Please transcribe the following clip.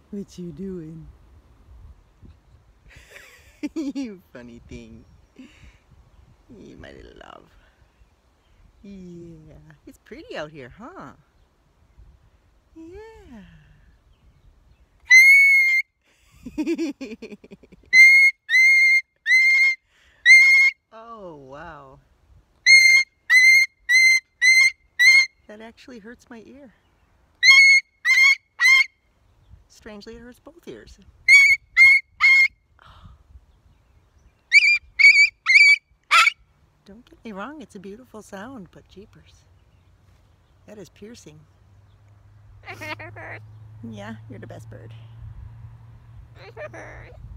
What you doing? You funny thing. You my little love. Yeah. It's pretty out here, huh? Yeah. Oh, wow. That actually hurts my ear. Strangely, it hurts both ears. Don't get me wrong, it's a beautiful sound, but jeepers. That is piercing. Yeah, you're the best bird.